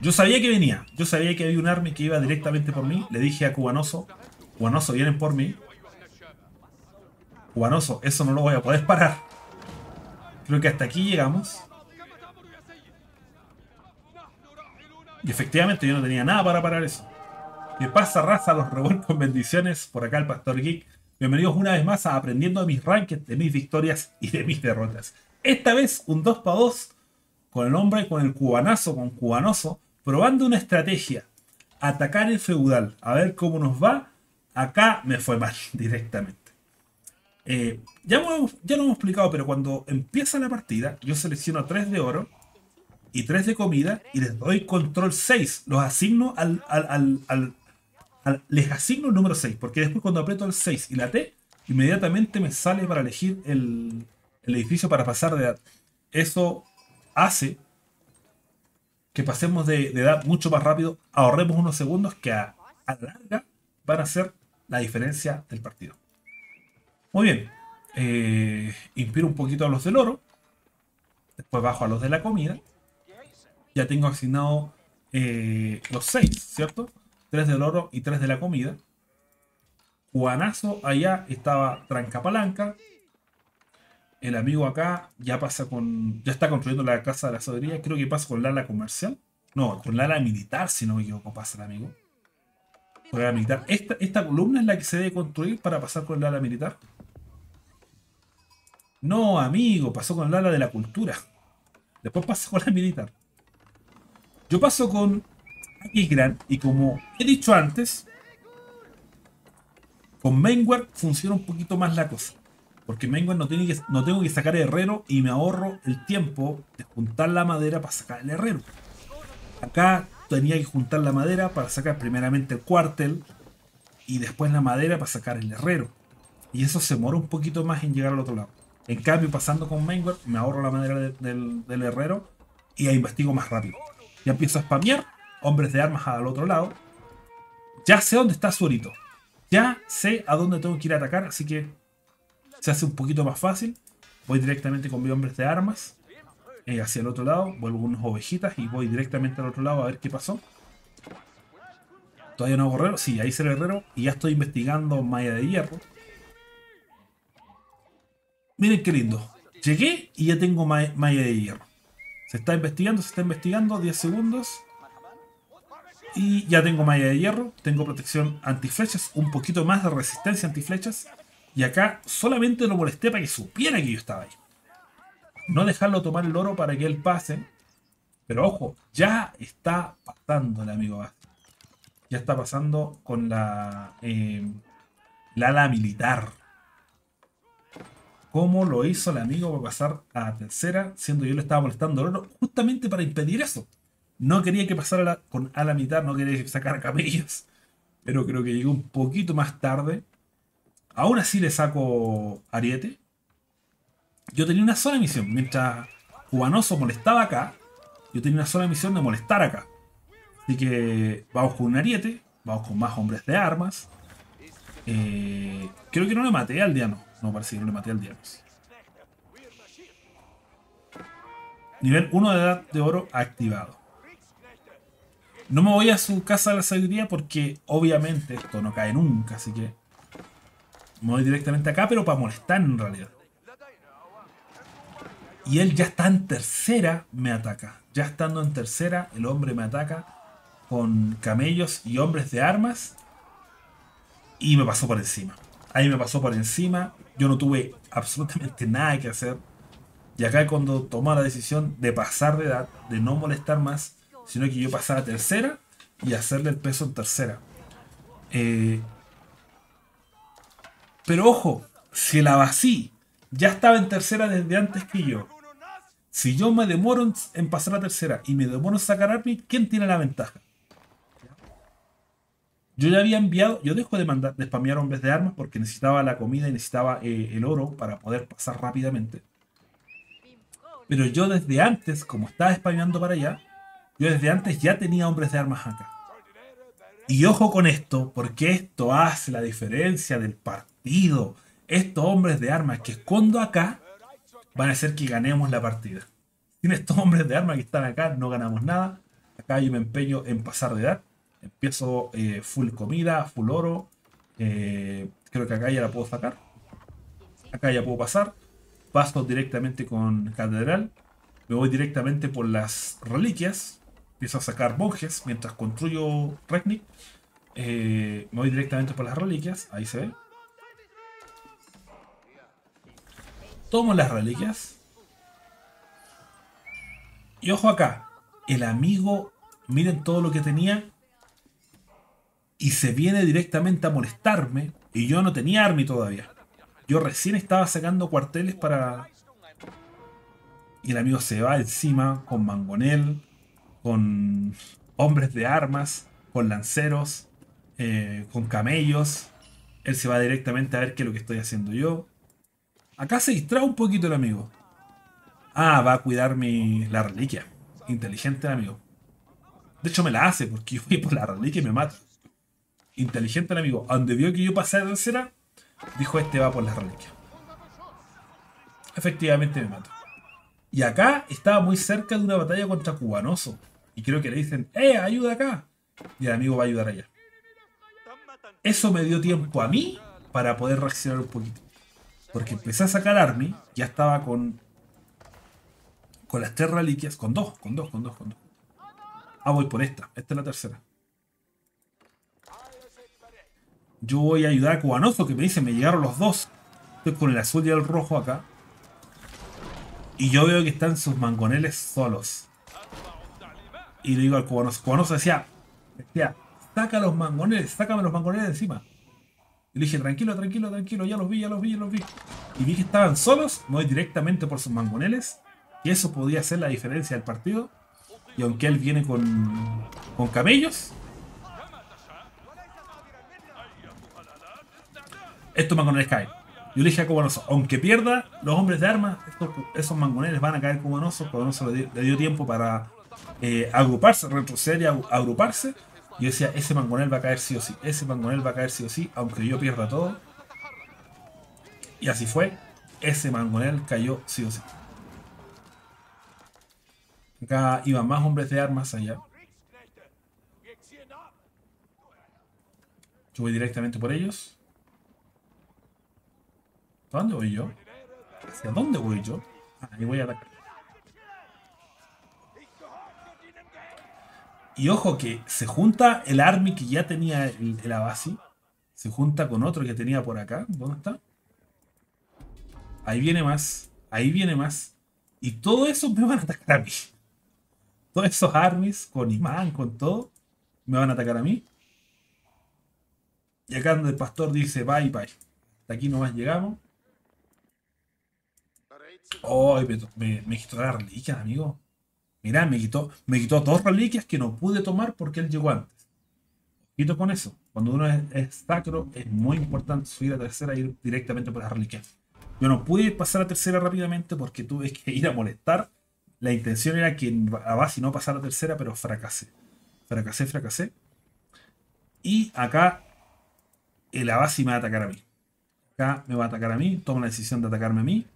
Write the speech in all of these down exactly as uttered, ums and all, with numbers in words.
Yo sabía que venía. Yo sabía que había un army que iba directamente por mí. Le dije a Cubanoso, Cubanoso, vienen por mí. Cubanoso, eso no lo voy a poder parar. Creo que hasta aquí llegamos. Y efectivamente yo no tenía nada para parar eso. ¿Qué pasa, raza? Los revuelcos bendiciones. Por acá el Pastor Geek. Bienvenidos una vez más a Aprendiendo de mis rankings, de mis victorias y de mis derrotas. Esta vez un dos para dos con el hombre, con el cubanazo, con cubanoso, probando una estrategia. Atacar el feudal. A ver cómo nos va. Acá me fue mal directamente. Eh, ya, hemos, ya lo hemos explicado, pero cuando empieza la partida, yo selecciono tres de oro y tres de comida y les doy control seis. Los asigno al, al, al, al, al les asigno el número seis, porque después cuando aprieto el seis y la T, inmediatamente me sale para elegir el, el edificio para pasar de edad. Eso hace que pasemos de, de edad mucho más rápido, ahorremos unos segundos que a, a la larga van a ser la diferencia del partido. Muy bien, eh, inspiro un poquito a los del oro, después bajo a los de la comida. Ya tengo asignado eh, los seis, ¿cierto? tres del oro y tres de la comida. Juanazo allá estaba tranca palanca. El amigo acá ya pasa con. Ya está construyendo la casa de la sabiduría. Creo que pasa con la ala comercial. No, con la ala militar, si no me equivoco, pasa el amigo. Con la ala militar. Esta, esta columna es la que se debe construir para pasar con el ala militar. No, amigo, pasó con el ala de la cultura. Después pasa con la militar. Yo paso con Aquisgrán y como he dicho antes, con Mainward funciona un poquito más la cosa. Porque Mainward no, tiene que, no tengo que sacar herrero y me ahorro el tiempo de juntar la madera para sacar el herrero. Acá tenía que juntar la madera para sacar primeramente el cuartel y después la madera para sacar el herrero. Y eso se demora un poquito más en llegar al otro lado. En cambio, pasando con Mainward, me ahorro la madera de, del, del herrero y investigo más rápido. Ya empiezo a spamear hombres de armas al otro lado. Ya sé dónde está Suerito. Ya sé a dónde tengo que ir a atacar, así que se hace un poquito más fácil. Voy directamente con mis hombres de armas eh, hacia el otro lado. Vuelvo unas ovejitas y voy directamente al otro lado a ver qué pasó. Todavía no hago herrero. Sí, ahí se el herrero. Y ya estoy investigando malla de hierro. Miren qué lindo. Llegué y ya tengo malla de hierro. Se está investigando, se está investigando. diez segundos. Y ya tengo malla de hierro. Tengo protección antiflechas. Un poquito más de resistencia antiflechas. Y acá solamente lo molesté para que supiera que yo estaba ahí. No dejarlo tomar el oro para que él pase. Pero ojo, ya está pasando el amigo Basti. Ya está pasando con la, eh, la ala militar. ¿Cómo lo hizo el amigo para pasar a la tercera? Siendo yo le estaba molestando el oro justamente para impedir eso. No quería que pasara la, con ala militar, no quería que sacara camellos. Pero creo que llegó un poquito más tarde. Aún así le saco ariete. Yo tenía una sola misión. Mientras Cubanoso molestaba acá, yo tenía una sola misión de molestar acá. Así que vamos con un ariete. Vamos con más hombres de armas. Eh, creo que no le maté al diano. No, parece que no le maté al diano. Nivel uno de edad de oro activado. No me voy a su casa de la sabiduría porque obviamente esto no cae nunca. Así que me voy directamente acá, pero para molestar en realidad. Y él ya está en tercera, me ataca. Ya estando en tercera, el hombre me ataca con camellos y hombres de armas. Y me pasó por encima. Ahí me pasó por encima. Yo no tuve absolutamente nada que hacer. Y acá cuando tomó la decisión de pasar de edad, de no molestar más, sino que yo pasara a tercera y hacerle el peso en tercera. Eh, pero ojo, si el Abasí ya estaba en tercera desde antes que yo, si yo me demoro en, en pasar a tercera y me demoro en sacar army, ¿quién tiene la ventaja? Yo ya había enviado, yo dejo de, mandar, de spamear hombres de armas porque necesitaba la comida y necesitaba eh, el oro para poder pasar rápidamente. Pero yo desde antes, como estaba spameando para allá, yo desde antes ya tenía hombres de armas acá. Y ojo con esto, porque esto hace la diferencia del partido. Estos hombres de armas que escondo acá van a hacer que ganemos la partida. Sin estos hombres de armas que están acá no ganamos nada. Acá yo me empeño en pasar de edad. Empiezo eh, full comida, full oro. Eh, creo que acá ya la puedo sacar. Acá ya puedo pasar. Paso directamente con Catedral. Me voy directamente por las reliquias. Empiezo a sacar monjes mientras construyo Regnic. Eh, me voy directamente por las reliquias. Ahí se ve. Tomo las reliquias. Y ojo acá. El amigo, miren todo lo que tenía. Y se viene directamente a molestarme. Y yo no tenía army todavía. Yo recién estaba sacando cuarteles para... Y el amigo se va encima con mangonel, con hombres de armas, con lanceros, eh, con camellos. Él se va directamente a ver qué es lo que estoy haciendo yo. Acá se distrae un poquito el amigo. Ah, va a cuidar mi, la reliquia. Inteligente el amigo. De hecho me la hace porque yo voy por la reliquia y me mata. Inteligente el amigo. A donde vio que yo pasé a tercera, dijo este va por la reliquia. Efectivamente me mata. Y acá estaba muy cerca de una batalla contra Cubanoso. Y creo que le dicen, ¡eh, ayuda acá! Y el amigo va a ayudar allá. Eso me dio tiempo a mí para poder reaccionar un poquito. Porque empecé a sacar army, ya estaba con con las tres reliquias, con dos, con dos, con dos, con dos. Ah, voy por esta, esta es la tercera. Yo voy a ayudar a Cubanoso, que me dice, me llegaron los dos. Estoy con el azul y el rojo acá. Y yo veo que están sus mangoneles solos. Y le digo al Cubanoso, Cubanoso decía, decía, saca los mangoneles, sácame los mangoneles de encima. Y le dije, tranquilo, tranquilo, tranquilo, ya los vi, ya los vi, ya los vi. Y vi que estaban solos, me voy directamente por sus mangoneles. Y eso podía ser la diferencia del partido. Y aunque él viene con, con camellos, estos mangoneles caen. Yo le dije a Cubanoso, aunque pierda los hombres de armas, estos, esos mangoneles van a caer Cubanoso. Cubanoso le, le dio tiempo para eh, agruparse, retroceder y agruparse. Y yo decía, ese mangonel va a caer sí o sí. Ese mangonel va a caer sí o sí, aunque yo pierda todo. Y así fue. Ese mangonel cayó sí o sí. Acá iban más hombres de armas allá. Yo voy directamente por ellos. ¿A dónde voy yo? ¿Hacia dónde voy yo? Ah, ahí voy a atacar. Y ojo que se junta el army que ya tenía el, el Abasi. Se junta con otro que tenía por acá. ¿Dónde está? Ahí viene más. Ahí viene más. Y todo eso me van a atacar a mí. Todos esos armies, con imán, con todo, me van a atacar a mí. Y acá donde el pastor dice, bye, bye. Hasta aquí nomás llegamos. Oh, me, me, me quitó las reliquias, amigo. Mirá, me quitó, me quitó dos reliquias que no pude tomar porque él llegó antes. Quito con eso. Cuando uno es, es sacro, es muy importante subir a tercera e ir directamente por las reliquias. Yo no pude pasar a tercera rápidamente porque tuve que ir a molestar. La intención era que Abasi no pasara a tercera, pero fracasé. Fracasé, fracasé. Y acá el Abasi me va a atacar a mí. Acá me va a atacar a mí. Toma la decisión de atacarme a mí.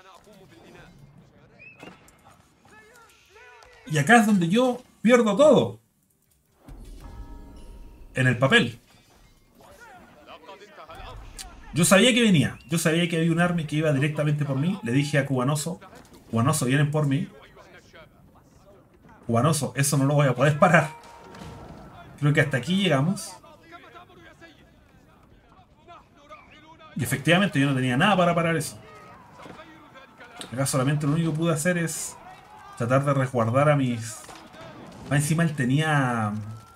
Y acá es donde yo pierdo todo. En el papel. Yo sabía que venía. Yo sabía que había un army que iba directamente por mí. Le dije a Cubanoso, Cubanoso, vienen por mí. Cubanoso, eso no lo voy a poder parar. Creo que hasta aquí llegamos. Y efectivamente yo no tenía nada para parar eso. Acá solamente lo único que pude hacer es tratar de resguardar a mis... Más encima él tenía...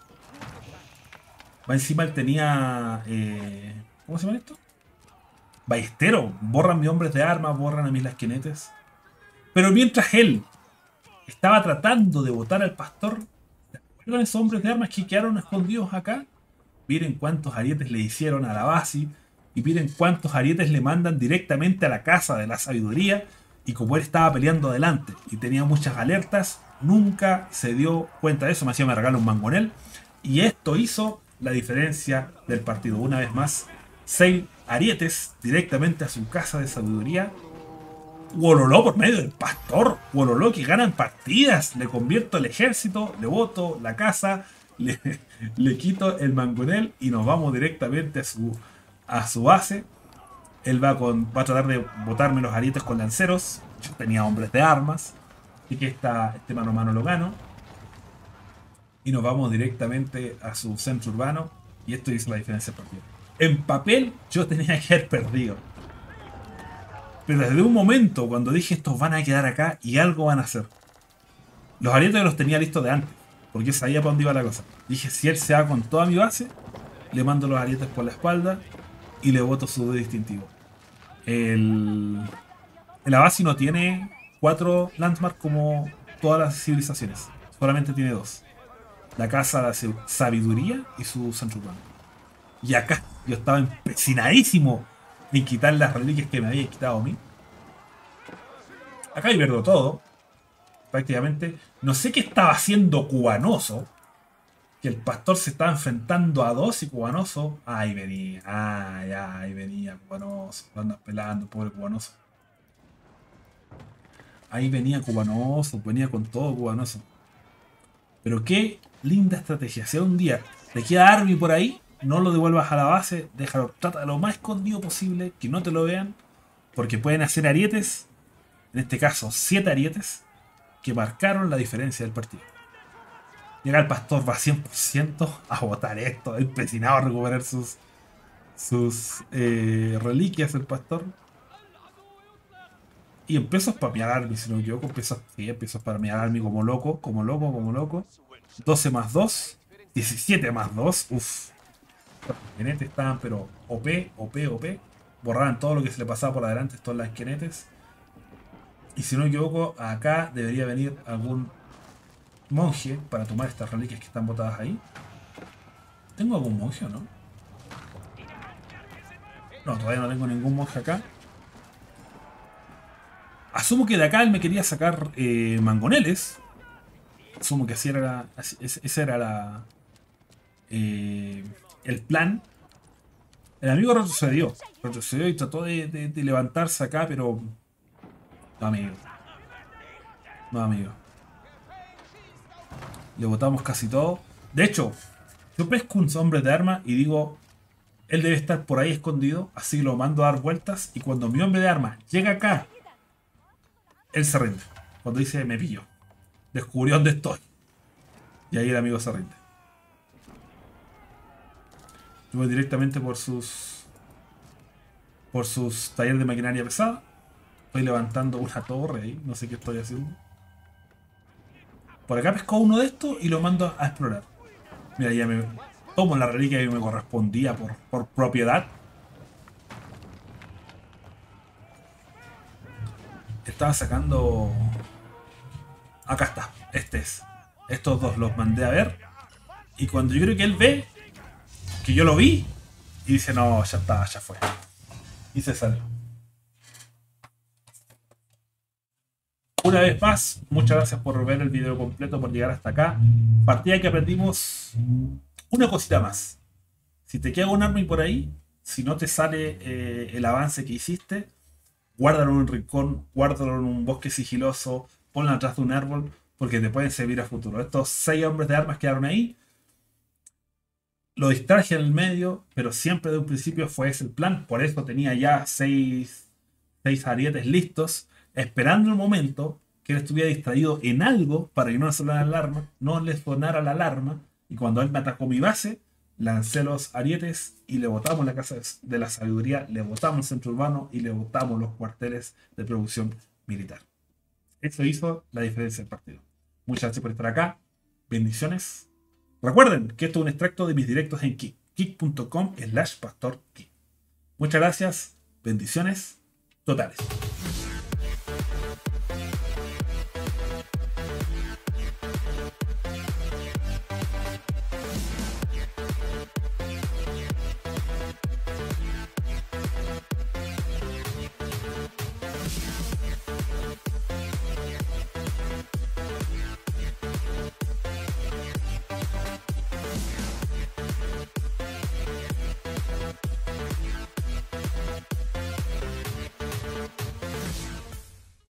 Más encima él tenía... Eh... ¿Cómo se llama esto? Ballestero. Borran mis hombres de armas, borran a mis lasquinetes. Pero mientras él estaba tratando de botar al pastor, ¿recuerdan esos hombres de armas que quedaron escondidos acá? Miren cuántos arietes le hicieron a la Abasi. Y miren cuántos arietes le mandan directamente a la casa de la sabiduría. Y como él estaba peleando adelante y tenía muchas alertas, nunca se dio cuenta de eso. Me hacía me regala un mangonel. Y esto hizo la diferencia del partido. Una vez más, seis arietes directamente a su casa de sabiduría. Wololó por medio del pastor. Wololó que ganan partidas. Le convierto el ejército, le boto la casa, le, le quito el mangonel y nos vamos directamente a su, a su base. Él va, con, va a tratar de botarme los arietes con lanceros. Yo tenía hombres de armas. Así que esta, este mano a mano lo gano. Y nos vamos directamente a su centro urbano. Y esto hizo la diferencia del partido. En papel yo tenía que haber perdido. Pero desde un momento, cuando dije estos van a quedar acá y algo van a hacer. Los arietes los tenía listos de antes. Porque sabía para dónde iba la cosa. Dije, si él se va con toda mi base, le mando los arietes por la espalda y le boto su dedo distintivo. El, la base no tiene cuatro landmarks como todas las civilizaciones. Solamente tiene dos. La casa de sabiduría y su centro urbano. Y acá yo estaba empecinadísimo en quitar las reliquias que me había quitado a mí. Acá pierdo todo. Prácticamente. No sé qué estaba haciendo Cubanoso. Que el pastor se estaba enfrentando a dos y Cubanoso. Ahí venía. Ay, ahí venía Cubanoso. Lo andas pelando, pobre Cubanoso. Ahí venía Cubanoso. Venía con todo Cubanoso. Pero qué linda estrategia. Si un día te queda Army por ahí, no lo devuelvas a la base. Déjalo, trata de lo más escondido posible. Que no te lo vean. Porque pueden hacer arietes. En este caso, siete arietes. Que marcaron la diferencia del partido. Llega el pastor, va cien por ciento a botar esto. Empecinado a recuperar sus, sus eh, reliquias el pastor. Y empezó a spamear Army, si no me equivoco. Empezó, sí, empezó a spamear Army como loco, como loco, como loco. doce más dos. diecisiete más dos. Uff. Los esquenetes estaban, pero O P, O P, O P. Borraban todo lo que se le pasaba por adelante, estos las esquenetes. Y si no me equivoco, acá debería venir algún monje para tomar estas reliquias que están botadas ahí. ¿Tengo algún monje o no? No, todavía no tengo ningún monje acá. Asumo que de acá él me quería sacar eh, mangoneles. Asumo que así era, así, ese era la, eh, el plan. El amigo retrocedió. Retrocedió y trató de, de, de levantarse acá, pero... No, amigo. No, amigo. Le botamos casi todo. De hecho, yo pesco un hombre de arma y digo, él debe estar por ahí escondido, así lo mando a dar vueltas y cuando mi hombre de arma llega acá, él se rinde. Cuando dice, me pillo. Descubrió dónde estoy. Y ahí el amigo se rinde. Yo voy directamente por sus... Por sus talleres de maquinaria pesada. Estoy levantando una torre ahí. No sé qué estoy haciendo. Por acá pesco uno de estos y lo mando a explorar. Mira, ya me tomo la reliquia que me correspondía por, por propiedad. Estaba sacando... Acá está. Este es. Estos dos los mandé a ver. Y cuando yo creo que él ve que yo lo vi, y dice, no, ya está, ya fue. Y se salió. Una vez más, muchas gracias por ver el video completo, por llegar hasta acá. Partida que aprendimos una cosita más. Si te queda un army por ahí, si no te sale eh, el avance que hiciste, guárdalo en un rincón, guárdalo en un bosque sigiloso, ponlo atrás de un árbol, porque te pueden servir a futuro. Estos seis hombres de armas quedaron ahí. Lo distraje en el medio, pero siempre de un principio fue ese el plan. Por eso tenía ya seis, seis arietes listos, esperando el momento que él estuviera distraído en algo para que no le sonara la alarma, no le sonara la alarma. Y cuando él me atacó mi base, lancé los arietes y le botamos la casa de la sabiduría, le botamos el centro urbano y le botamos los cuarteles de producción militar. Eso hizo la diferencia del partido. Muchas gracias por estar acá. Bendiciones. Recuerden que esto es un extracto de mis directos en Kick. kick punto com slash pastor kick. Muchas gracias. Bendiciones totales.